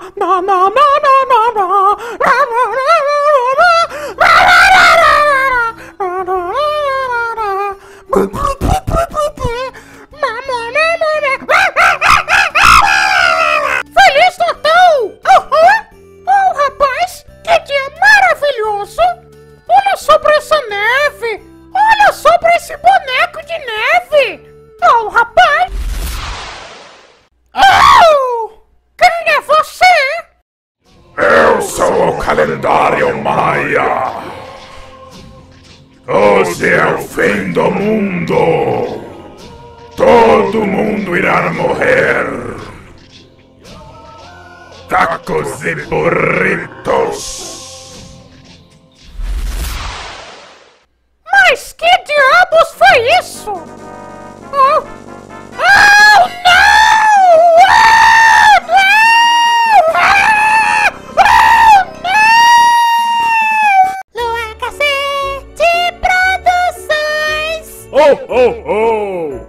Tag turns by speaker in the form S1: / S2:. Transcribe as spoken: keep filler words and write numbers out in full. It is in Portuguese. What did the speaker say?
S1: Feliz Natal! Uhum. Oh, rapaz, que dia maravilhoso! Olha só pra essa neve! Olha só pra esse boneco de neve! Oh, rapaz! Oh! Quem é você?
S2: Eu sou o calendário Maia! Hoje é o fim do mundo! Todo mundo irá morrer! Tacos e burritos!
S1: Mas que diabos foi isso? Oh! Oh, não! Oh, não! Ah! Oh, não! Lua Cacete Produções!
S2: Oh, oh, oh!